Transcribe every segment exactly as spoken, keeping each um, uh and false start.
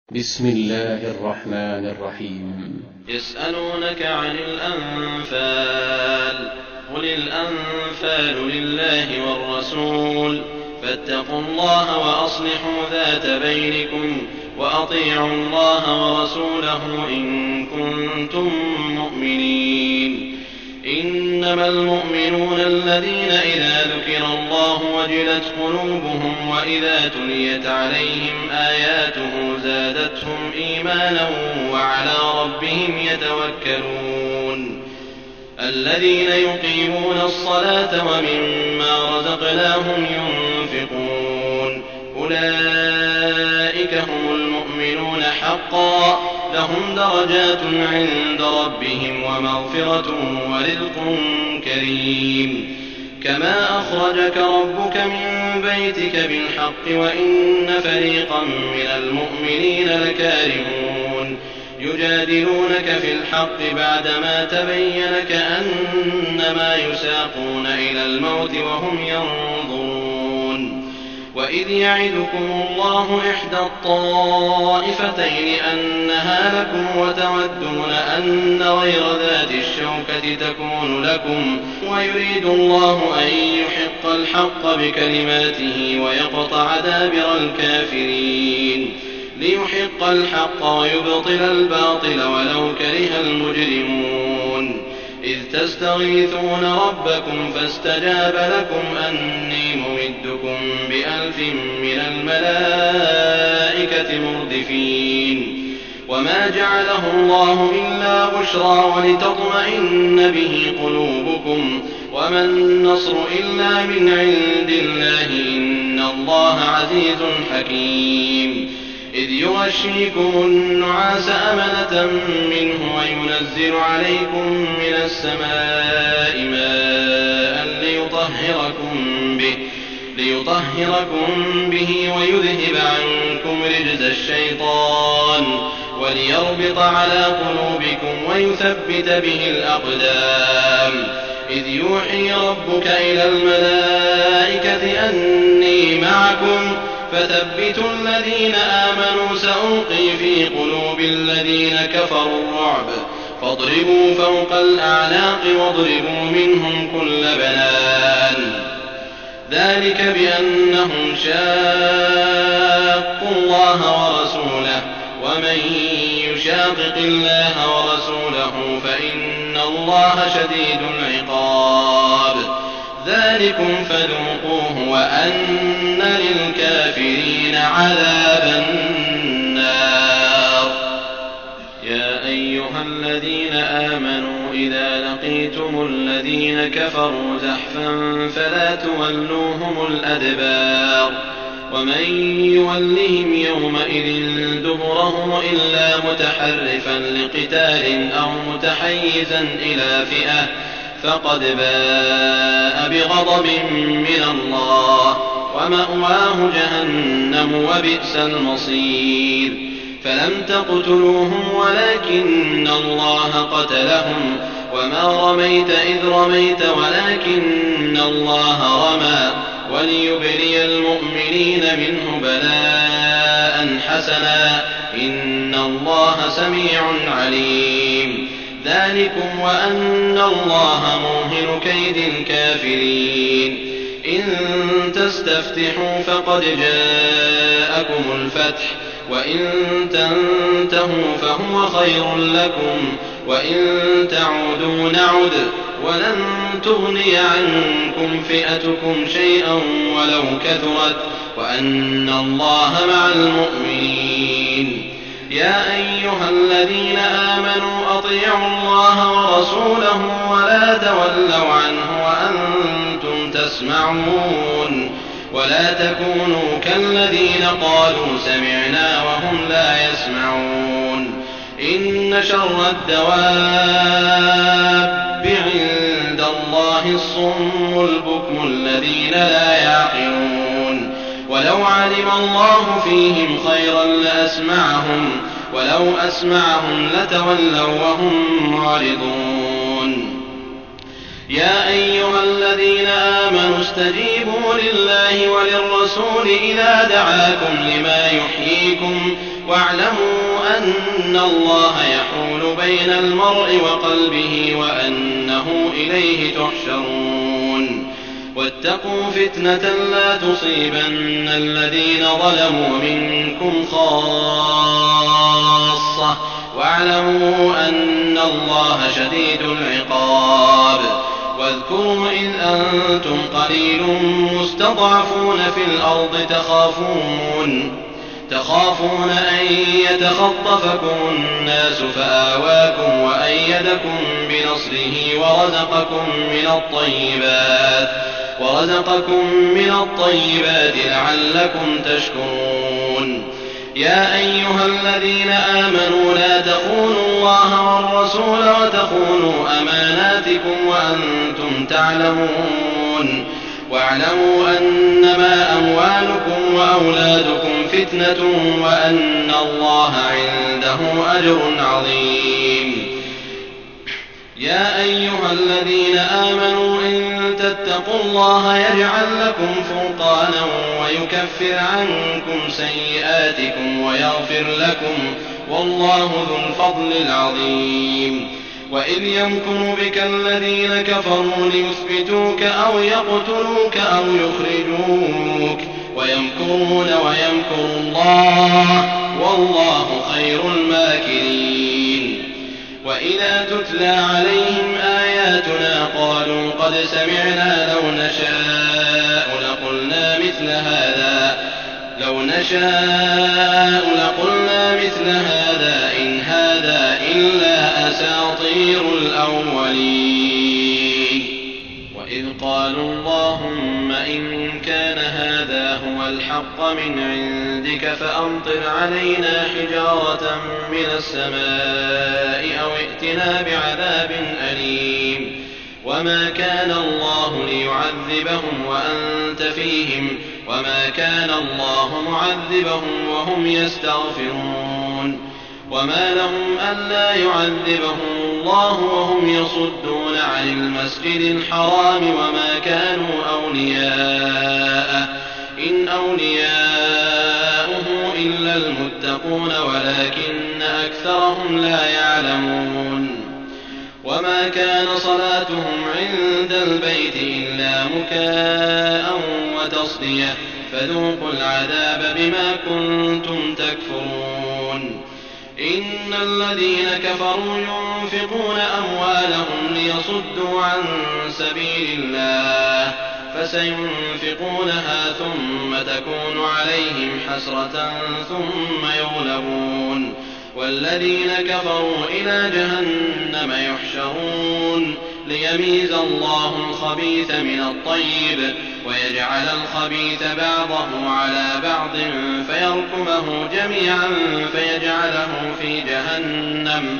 بسم الله الرحمن الرحيم. يسألونك عن الأنفال قل الأنفال لله والرسول فاتقوا الله وأصلحوا ذات بينكم وأطيعوا الله ورسوله إن كنتم مؤمنين. إنما المؤمنون الذين إذا ذكر الله وجلت قلوبهم وإذا تليت عليهم آياته زادتهم إيمانا وعلى ربهم يتوكلون. الذين يقيمون الصلاة ومما رزقناهم ينفقون أولئك هم المؤمنون حقا لهم درجات عند ربهم ومغفرة ورزق كريم. كما أخرجك ربك من بيتك بالحق وإن فريقا من المؤمنين لكارهون يجادلونك في الحق بعدما تبين كأنما يساقون إلى الموت وهم ينظرون. وإذ يعدكم الله إحدى الطائفتين أنها لكم وتودون أن غير ذات الشوكة تكون لكم ويريد الله أن يحق الحق بكلماته ويقطع دابر الكافرين ليحق الحق ويبطل الباطل ولو كره المجرمون. إذ تستغيثون ربكم فاستجاب لكم أني ممدكم بألف من الملائكة مردفين. وما جعله الله إلا بشرى ولتطمئن به قلوبكم وما النصر إلا من عند الله إن الله عزيز حكيم. إذ يغشيكم النعاس أمنة منه وينزل عليكم من السماء ماء ليطهركم به, ليطهركم به ويذهب عنكم رجز الشيطان وليربط على قلوبكم ويثبت به الأقدام. إذ يوحي ربك إلى الملائكة أني معكم فثبتوا الذين آمنوا سألقي في قلوب الذين كفروا الرعب فاضربوا فوق الأعناق واضربوا منهم كل بنان. ذلك بأنهم شاقوا الله ورسوله ومن يشاقق الله ورسوله فإن الله شديد العقاب. ذلكم فذوقوه وأن للكافرين عذاب النار. يا أيها الذين آمنوا إذا لقيتم الذين كفروا زحفا فلا تولوهم الأدبار ومن يولهم يومئذ دبره إلا متحرفا لقتال أو متحيزا إلى فئة فقد باء بغضب من الله ومأواه جهنم وبئس المصير. فلم تقتلوهم ولكن الله قتلهم وما رميت إذ رميت ولكن الله رمى وليبلي المؤمنين منه بلاء حسنا إن الله سميع عليم. ذلكم وأن الله موهن كيد الكافرين. إن تستفتحوا فقد جاءكم الفتح وإن تنتهوا فهو خير لكم وإن تعودوا نعد ولن تغني عنكم فئتكم شيئا ولو كثرت وأن الله مع المؤمنين. يا أيها الذين آمنوا أطيعوا الله ورسوله ولا تولوا عنه وأنتم تسمعون ولا تكونوا كالذين قالوا سمعنا وهم لا يسمعون. إن شر الدواب عند الله الصم البكم الذين لا يعقلون. ولو علم الله فيهم خيرا لأسمعهم ولو أسمعهم لتولوا وهم معرضون. يا أيها الذين آمنوا استجيبوا لله وللرسول إذا دعاكم لما يحييكم واعلموا أن الله يحول بين المرء وقلبه وأنه إليه تحشرون واتقوا فتنة لا تصيبن الذين ظلموا منكم خاصة واعلموا أن الله شديد العقاب واذكروا إذ أنتم قليل مستضعفون في الأرض تخافون تخافون أن يتخطفكم الناس فآواكم وأيدكم بنصره ورزقكم من الطيبات ورزقكم من الطيبات لعلكم تشكرون يا أيها الذين آمنوا لا تخونوا الله والرسول وتخونوا أماناتكم وأنتم تعلمون واعلموا أنما أموالكم وأولادكم فتنة وأن الله عنده أجر عظيم يا أيها الذين آمنوا إن تتقوا الله يجعل لكم فرقانا ويكفر عنكم سيئاتكم ويغفر لكم والله ذو الفضل العظيم وإذ يمكر بك الذين كفروا ليثبتوك أو يقتلوك أو يخرجوك ويمكرون ويمكر الله والله خير الماكرين وإذا تتلى عليهم آياتنا قالوا قد سمعنا لو نشاء لقلنا مثل هذا لو نشاء لقلنا مثل هذا إن هذا إلا أساطير الأولين وإذ قالوا اللهم إن كان هذا هو الحق من عندك فأمطر علينا حجارة من السماء أو ائتنا بعذاب أليم وما كان الله ليعذبهم وأنت فيهم وما كان الله معذبهم وهم يستغفرون وما لهم ألا يعذبهم الله وهم يصدون عن المسجد الحرام وما كانوا أولياءه إن أولياؤه إلا المتقون ولكن أكثرهم لا يعلمون وما كان صلاتهم عند البيت إلا مكاء وتصدية فذوقوا العذاب بما كنتم تكفرون إن الذين كفروا ينفقون أموالهم ليصدوا عن سبيل الله فسينفقونها ثم تكون عليهم حسرة ثم يغلبون والذين كفروا إلى جهنم يحشرون ليميز الله الخبيث من الطيب ويجعل الخبيث بعضه على بعض فيركمه جميعا فيجعله في جهنم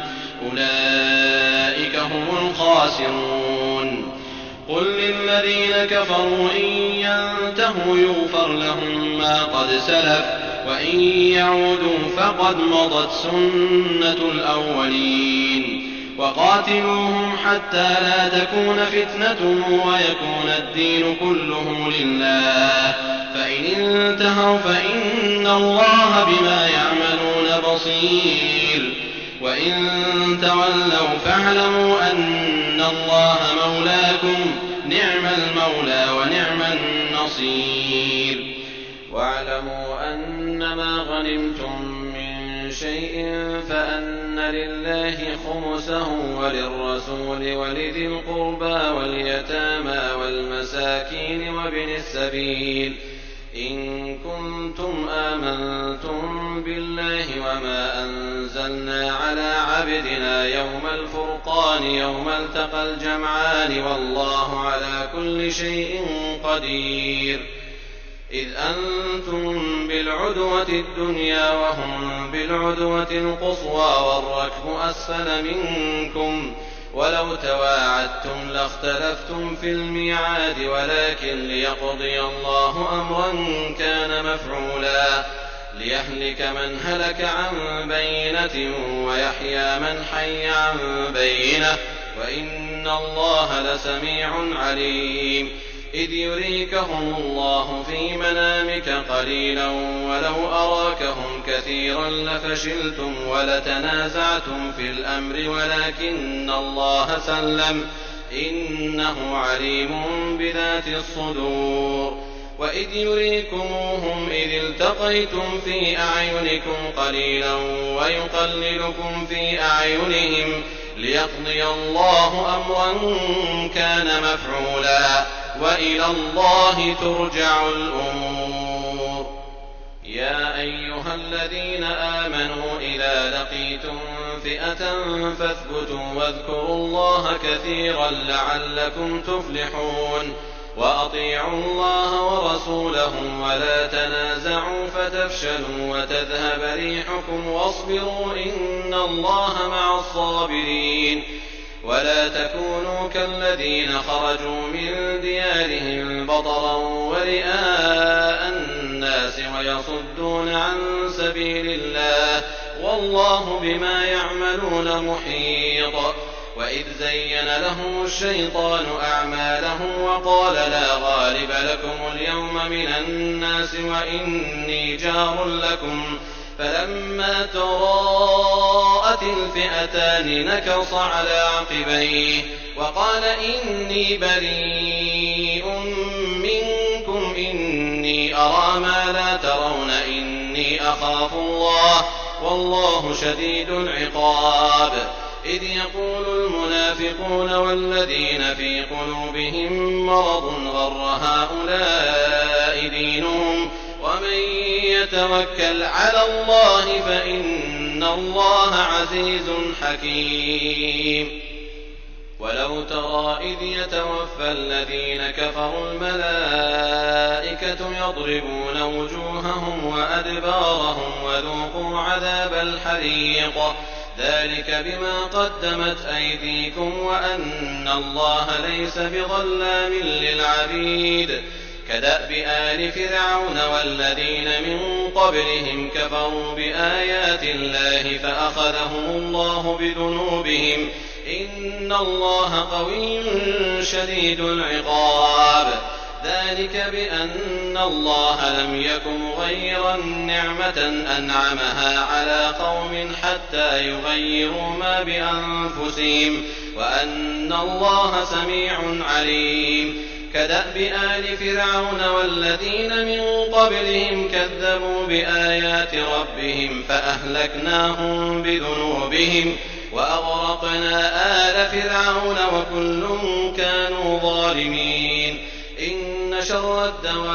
أولئك هم الخاسرون قل للذين كفروا إن ينتهوا يغفر لهم ما قد سلف وإن يعودوا فقد مضت سنة الأولين وقاتلوهم حتى لا تكون فتنة ويكون الدين كله لله فإن انتهوا فإن الله بما يعملون بصير وإن تولوا فاعلموا أن الله مولاكم نعم المولى ونعم النصير واعلموا أنما غنمتم من شيء فأن لله خمسه وللرسول ولذي القربى واليتامى والمساكين وابن السبيل إن كنتم آمنتم بالله وما أنزلنا على عبدنا يوم الفرقان يوم التقى الجمعان والله على كل شيء قدير إذ أنتم بالعدوة الدنيا وهم بالعدوة القصوى والركب أسفل منكم ولو تواعدتم لاختلفتم في الميعاد ولكن ليقضي الله أمرا كان مفعولا ليهلك من هلك عن بينة ويحيى من حي عن بينة وإن الله لسميع عليم إذ يريكهم الله في منامك قليلا ولو أراكهم كثيرا لفشلتم ولتنازعتم في الأمر ولكن الله سلم إنه عليم بذات الصدور. وإذ يريكموهم إذ التقيتم في أعينكم قليلا ويقللكم في أعينهم ليقضي الله أمرا كان مفعولا وإلى الله ترجع الأمور. يا أيها الذين آمنوا إذا لقيتم فئة فاثبتوا واذكروا الله كثيرا لعلكم تفلحون. وأطيعوا الله ورسوله ولا تنازعوا فتفشلوا وتذهب ريحكم واصبروا إن الله مع الصابرين. ولا تكونوا كالذين خرجوا من ديارهم بطرا ورئاء الناس ويصدون عن سبيل الله والله بما يعملون محيط. وإذ زين لهم الشيطان أعمالهم وقال لا غالب لكم اليوم من الناس وإني جار لكم فلما تراءت الفئتان نكص على عقبيه وقال إني بريء منكم إني أرى ما لا ترون إني أخاف الله والله شديد العقاب. إذ يقول المنافقون والذين في قلوبهم مرض غر هؤلاء دينهم ومن يتوكل على الله فإن الله عزيز حكيم. ولو ترى إذ يتوفى الذين كفروا الملائكة يضربون وجوههم وأدبارهم وذوقوا عذاب الحريق ذلك بما قدمت أيديكم وأن الله ليس بظلام للعبيد. كدأب آل فرعون والذين من قبلهم كفروا بآيات الله فأخذهم الله بذنوبهم إن الله قوي شديد العقاب. ذلك بأن الله لم يكن مغيرا نعمة أنعمها على قوم حتى يغيروا ما بأنفسهم وأن الله سميع عليم. كدأب آل فرعون والذين من قبلهم كذبوا بآيات ربهم فأهلكناهم بذنوبهم وأغرقنا آل فرعون وكل كانوا ظالمين. إن شر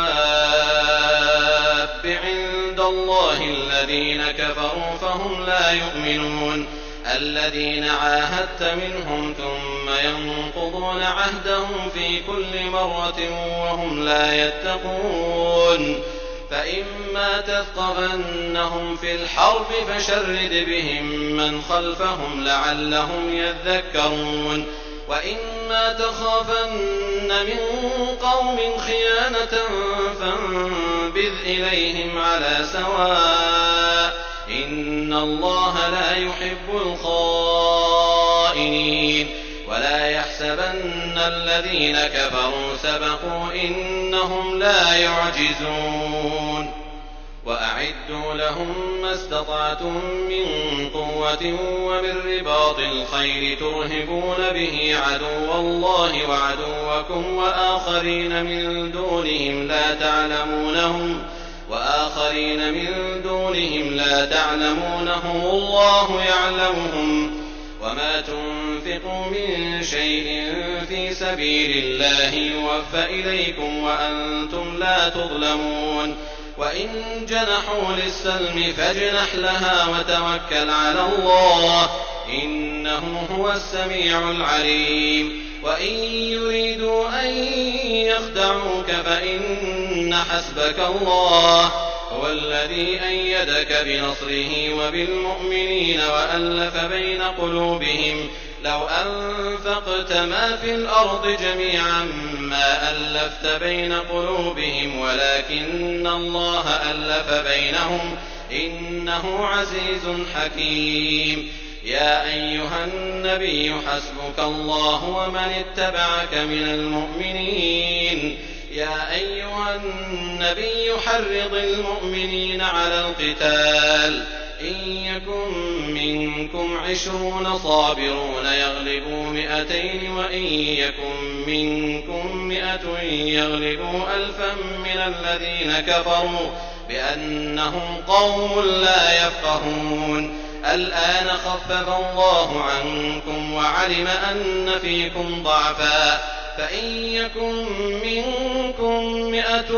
الدواب عند الله الذين كفروا فهم لا يؤمنون. الذين عاهدت منهم ثم ينقضون عهدهم في كل مرة وهم لا يتقون. فإما تثقفنهم في الحرب فشرد بهم من خلفهم لعلهم يذكرون. وإما تخافن من قوم خيانة فانبذ إليهم على سواء إن الله لا يحب الخائنين. ولا يحسبن الذين كفروا سبقوا إنهم لا يعجزون. وأعدوا لهم ما استطعتم من قوة ومن رباط الخيل ترهبون به عدو الله وعدوكم وآخرين من دونهم لا تعلمونهم وآخرين من دونهم لا تعلمونهم الله يعلمهم. وما تنفقوا من شيء في سبيل الله يوفى إليكم وأنتم لا تظلمون. وإن جنحوا للسلم فاجنح لها وتوكل على الله إنه هو السميع العليم. وإن يريدوا أن يخدعوك فإن حسبك الله هو الذي أيدك بنصره وبالمؤمنين وألف بين قلوبهم لو أنفقت ما في الأرض جميعا ما ألفت بين قلوبهم ولكن الله ألف بينهم إنه عزيز حكيم. يا أيها النبي حسبك الله ومن اتبعك من المؤمنين يا أيها النبي حرض المؤمنين على القتال إن يكن منكم عشرون صابرون يغلبوا مئتين وإن يكن منكم مئة يغلبوا ألفا من الذين كفروا بأنهم قوم لا يفقهون الآن خفف الله عنكم وعلم أن فيكم ضعفا فإن يكن منكم مئة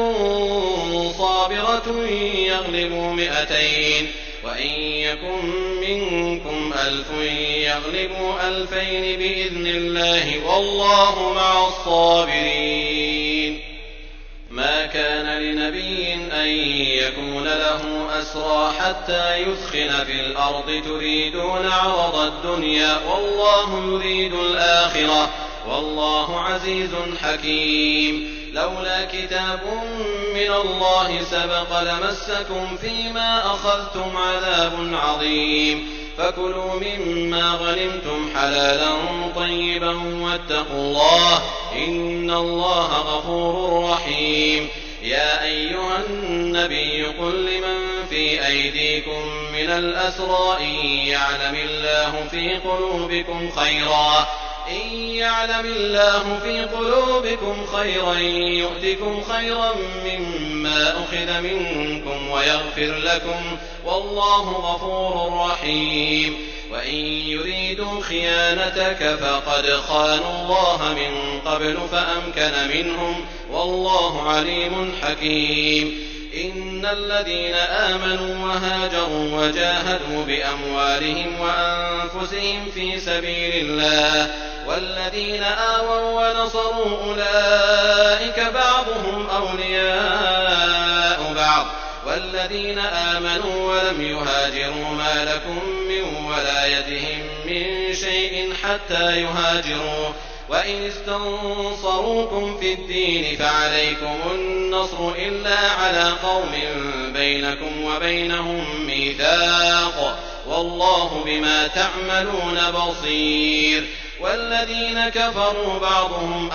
صابرة يغلبوا مئتين وإن يكن منكم ألف يغلبوا ألفين بإذن الله والله مع الصابرين ما كان لنبي أن يكون له أسرى حتى يثخن في الأرض تريدون عرض الدنيا والله يريد الآخرة والله عزيز حكيم لولا كتاب من الله سبق لمسكم فيما أخذتم عذاب عظيم فكلوا مما غنمتم حلالا طيبا واتقوا الله إن الله غفور رحيم يا أيها النبي قل لمن في أيديكم من الأسرى إن يعلم الله في قلوبكم خيرا إن يعلم الله في قلوبكم خيرا يؤتكم خيرا مما أخذ منكم ويغفر لكم والله غفور رحيم وإن يريدوا خيانتك فقد خانوا الله من قبل فأمكن منهم والله عليم حكيم إن الذين آمنوا وهاجروا وجاهدوا بأموالهم وأنفسهم في سبيل الله والذين آووا ونصروا أولئك بعضهم أولياء بعض والذين آمنوا ولم يهاجروا ما لكم من ولايتهم من شيء حتى يهاجروا وإن استنصروكم في الدين فعليكم النصر إلا على قوم بينكم وبينهم ميثاق والله بما تعملون بصير والذين كفروا بعضهم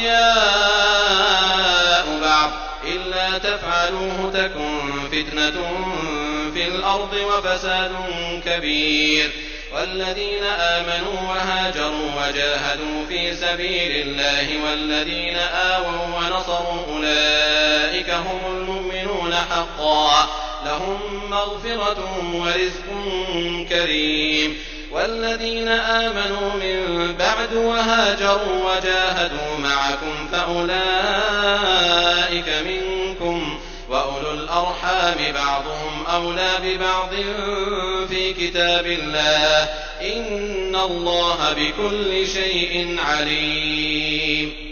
أولياء بعض إلا تفعلوه تكن فتنة في الأرض وفساد كبير والذين آمنوا وهاجروا وجاهدوا في سبيل الله والذين آووا ونصروا أولئك هم المؤمنون حقا لهم مغفرة ورزق كريم والذين آمنوا من بعد وهاجروا وجاهدوا معكم فأولئك منكم وأولو الأرحام بعضهم أولى ببعض في كتاب الله إن الله بكل شيء عليم